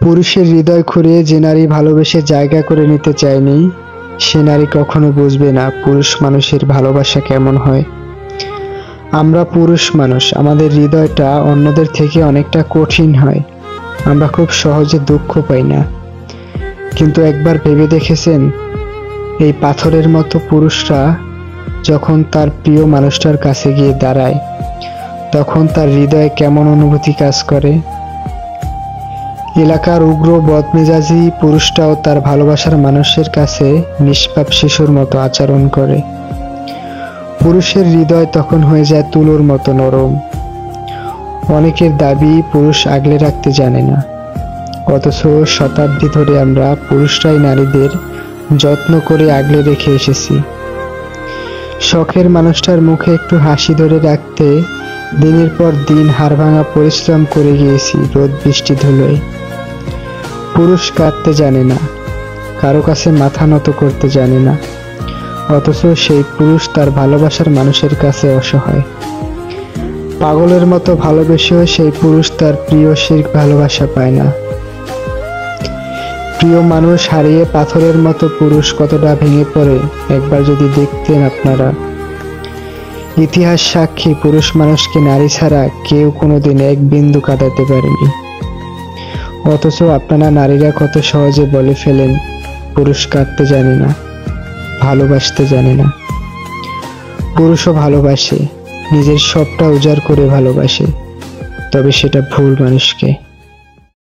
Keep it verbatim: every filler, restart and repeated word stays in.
পুরুষের হৃদয় খুঁড়ে যে নারী ভালোবেসে জায়গা করে নিতে চায়নি, সে নারী কখনো বুঝবে না পুরুষ মানুষের ভালোবাসা কেমন হয়। আমরা পুরুষ মানুষ, আমাদের হৃদয়টা অন্যদের থেকে অনেকটা কঠিন হয়। আমরা খুব সহজে দুঃখ পাই না। কিন্তু একবার ভেবে দেখেছেন, এই পাথরের মতো পুরুষরা যখন তার প্রিয় মানুষটার কাছে গিয়ে দাঁড়ায়, তখন তার হৃদয়ে কেমন অনুভূতি কাজ করে। এলাকার উগ্র বদমেজাজি পুরুষটাও তার ভালোবাসার মানুষের কাছে নিষ্পাপ শিশুর মতো আচরণ করে। পুরুষের হৃদয় তখন হয়ে যায় তুলোর মতো নরম। অনেকের দাবি পুরুষ আগলে রাখতে জানে না, অথচ শতাব্দী ধরে আমরা পুরুষরাই নারীদের যত্ন করে আগলে রেখে এসেছি। শখের মানুষটার মুখে একটু হাসি ধরে রাখতে দিনের পর দিন হাড়ভাঙা পরিশ্রম করে গিয়েছি রোদ বৃষ্টি ধুলোয়। পুরুষ কাঁদতে জানে না, কারো কাছে মাথা নত করতে জানে না, অথচ সেই পুরুষ তার ভালোবাসার মানুষের কাছে অসহায়। পাগলের মতো ভালোবেসেও সেই পুরুষ তার প্রিয়সীর ভালোবাসা পায় না। প্রিয় মানুষ হারিয়ে পাথরের মতো পুরুষ কতটা ভেঙে পড়ে একবার যদি দেখতেন আপনারা। ইতিহাস সাক্ষী, পুরুষ মানুষকে নারী ছাড়া কেউ কোনোদিন এক বিন্দু কাঁদাতে পারেনি। অথচ আপনারা নারীরা কত সহজে বলে ফেলেন পুরুষ কাঁদতে জানে না, ভালোবাসতে জানে না। পুরুষও ভালোবাসে, নিজের সবটা উজাড় করে ভালোবাসে, তবে সেটা ভুল মানুষকে।